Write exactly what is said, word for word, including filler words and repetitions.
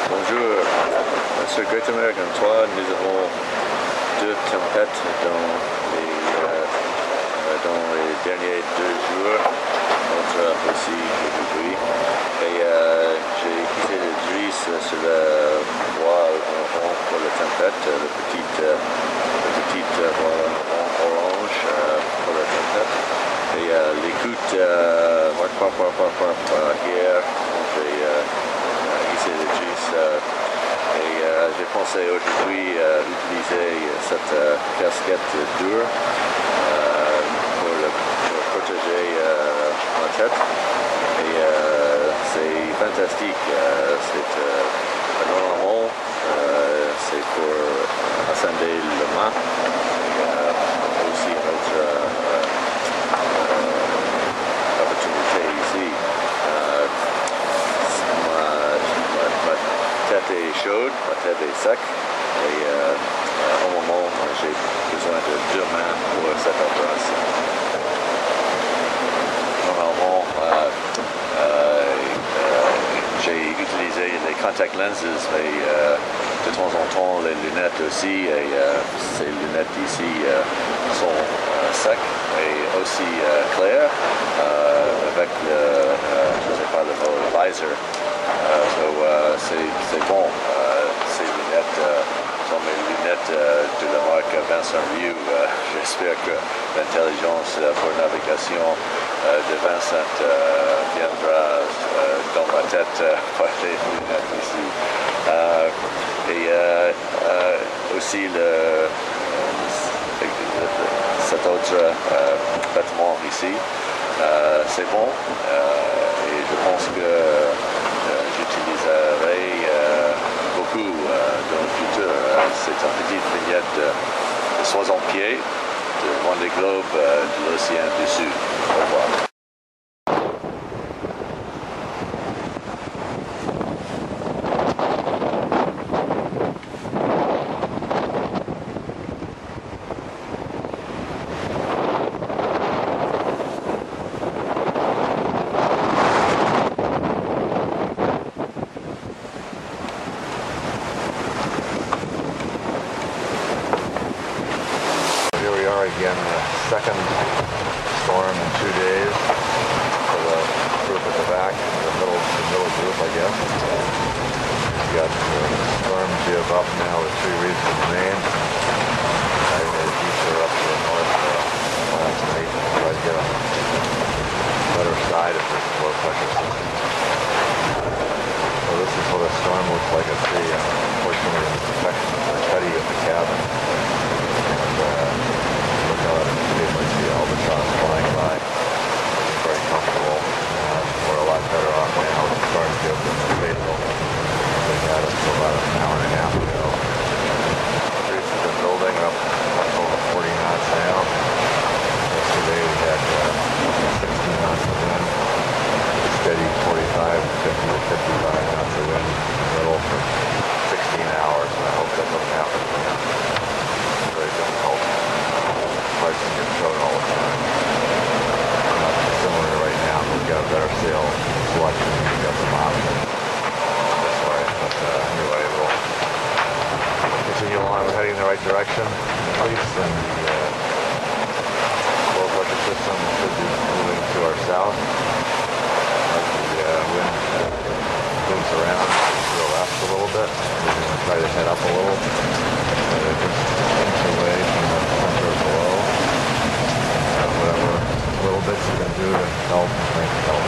Bonjour, sur Great American trois, nous avons deux tempêtes dans les, euh, dans les derniers deux jours, notre aussi aujourd'hui. Et euh, j'ai quitté le Driss sur la voie pour la tempête, le petit, euh, le petit voie orange euh, pour la tempête. Et euh, l'écoute euh, hier, j'ai euh, quitté le Driss. Euh, Et euh, j'ai pensé aujourd'hui euh, utiliser cette euh, casquette dure euh, pour, le, pour protéger euh, ma tête. Et euh, c'est fantastique. Euh, c'est euh, normalement euh, c'est pour ascendre le mât. Et euh, aussi une autre euh, euh, opportunité ici. Euh, Ma tête est chaude, ma tête est sec et euh, au moment j'ai besoin de deux mains pour cette opération. Normalement, euh, euh, euh, j'ai utilisé les contact lenses, mais euh, de temps en temps les lunettes aussi, et euh, ces lunettes ici euh, sont euh, secs et aussi euh, claires euh, avec le, euh, je sais pas le mot, le visor. Uh, so, uh, c'est bon. Uh, ces lunettes uh, sont mes lunettes uh, de la marque Vincent Rioux. Uh, J'espère que l'intelligence uh, pour navigation uh, de Vincent uh, viendra uh, dans ma tête uh, par les lunettes ici. Uh, et uh, uh, aussi le, cet autre uh, vêtement ici. Uh, c'est bon. Uh, et je pense que j'utiliserai euh, beaucoup euh, dans le futur. Euh, c'est une petite vignette de, de soixante pieds de Vendée Globe euh, de l'océan du Sud. Au revoir. Again, the second storm in two days for the group at the back, the middle, the middle group, I guess. We've got the storm jib up now with three reefs in Maine. I made a detour up to the north uh, last night to try to get on the better side of this low pressure system. So this is what a storm looks like at sea. Unfortunately, the protection is the cutty at the cabin. And, uh, the albatross flying by, very comfortable. Uh, we're a lot better off now with the storm jib than the fatal they had us for about an hour and a half ago. Breeze has been building up much over forty knots now. Yesterday we had uh, sixty knots of wind, steady forty-five, fifty to fifty-five knots of wind in the middle for sixteen hours, and I hope that doesn't happen again. It's very difficult. Parts can get towed all the time. Not similar right now, but we've got a better sail selection. We've got some options this way. But uh, anyway, we'll continue on. We're heading in the right direction, at least, and the uh, low pressure system should be moving to our south as the uh, wind moves around to the left a little bit. We're going to try to head up a little, but uh, just inch away from the center below. Whatever little bits you can do to help, make it help.